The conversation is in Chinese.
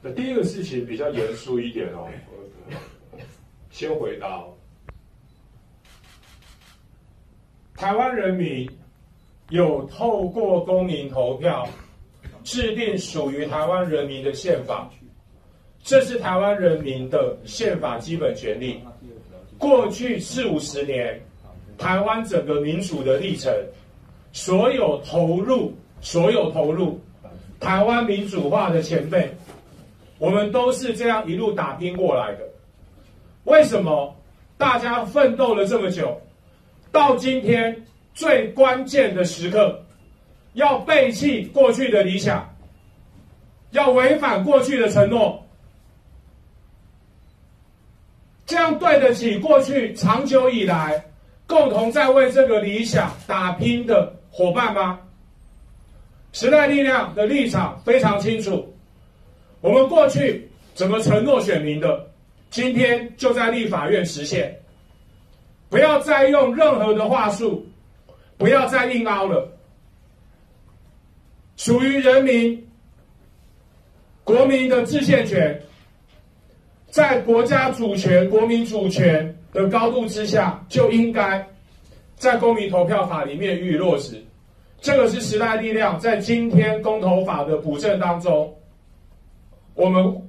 那第一个事情比较严肃一点哦，先回答哦。台湾人民有透过公民投票制定属于台湾人民的宪法，这是台湾人民的宪法基本权利。过去40-50年，台湾整个民主的历程，所有投入台湾民主化的前辈，我们都是这样一路打拼过来的。为什么大家奋斗了这么久，到今天最关键的时刻，要背弃过去的理想，要违反过去的承诺，这样对得起过去长久以来共同在为这个理想打拼的伙伴吗？时代力量的立场非常清楚，我们过去怎么承诺选民的，今天就在立法院实现。不要再用任何的话术，不要再硬凹了。属于人民、国民的制宪权，在国家主权、国民主权的高度之下，就应该在公民投票法里面予以落实。这个是时代力量在今天公投法的补正当中，我们